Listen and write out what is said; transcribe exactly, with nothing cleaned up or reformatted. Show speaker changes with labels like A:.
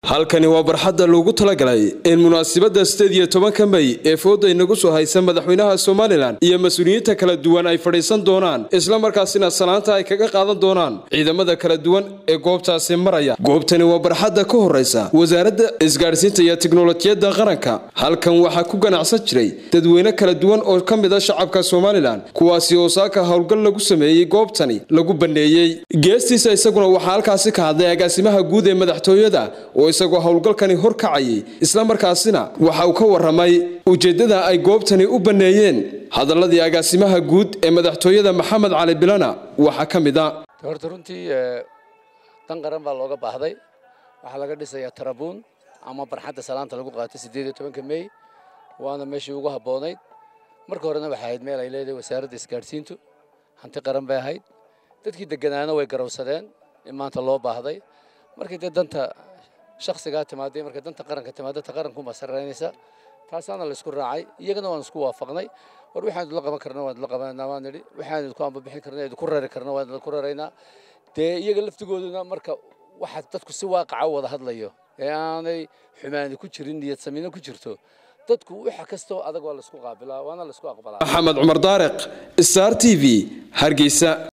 A: halkani waa barxadda loogu talagalay in munaasabadda sideed iyo tobanka May ee fooda inagu soo haysan madaxweynaha Soomaaliland iyo mas'uuliyiinta kala duwan ay fadhiisan doonaan isla markaasina salaanta ay kaga qaadan doonaan ciidamada kala duwan ee goobtaasi maraya. Goobtani waa barxadda ka horeysa wasaaradda isgaarsiinta iyo tiknoolajiyadda qaranka. Halkan waxa ku ganacsan jiray dadweyne kala duwan oo ka mid ah shacabka Soomaaliland kuwaasi oo saaka hawlgal lagu sameeyay goobtani lagu baneeyay. Geestiisa isaguna waxa halkaasi ka hadlay agaasimaha guud ee madaxtooyada oo isagoo hawlgalkani hor kacay isla markaasina waxa uu ka waramay ujeedada ay goobtani u baneeyeen. Hadaladii agaasimaha guud ee madaxtooyada Maxamed Cali Bilana waxa kamid ah
B: horta runtii tan qaran baa looga baahday waxa laga dhisayaa tarabuun ama barxadda salaanta lagu qaatay sideed iyo tobanka May waana meeshii ugu haboonayd marka horena waxa ahayd meel ay leedahay wasaaradda isgaarsiintu hanti qaran bay ahayd dadkii deganaana way garowsadeen in maanta loo baahday markii danta shakhsiga timaaday marka danta qaranka timaada qaranku ma sareynaysa taasana la isku raacay iyagana waan isku waafaqnay war waxaan la qaban karnaa waan la qabanaa waan niri waxaan ku amba bixin karnaa ku rari karnaa waan ku raraynaa de iyaga laftigooduna marka waxa dadku si waaqaca wada hadlayo ee aanay xumaani ku jirin niyad sameeyna ku jirto dadku waxa kasto adag waa la isku qaabilaa waana la isku aqbalaa. Maxamed Umar Daariq, Star T V, Hargeysa.